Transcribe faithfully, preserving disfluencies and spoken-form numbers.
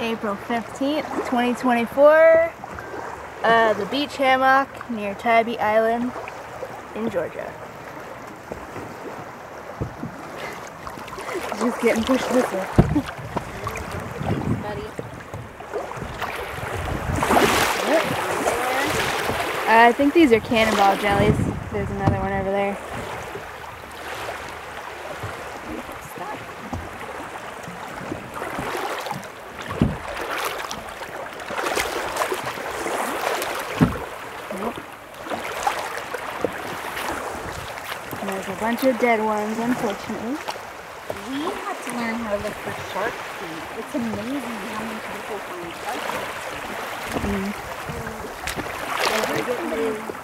April fifteenth, twenty twenty-four, uh, the Beach Hammock near Tybee Island in Georgia. Just getting pushed this way. Buddy. I think these are cannonball jellies. There's another one over there. And there's a bunch of dead ones, unfortunately. We have to learn how to look for shark feet. It's amazing how many people find shark feet. Mm. We're getting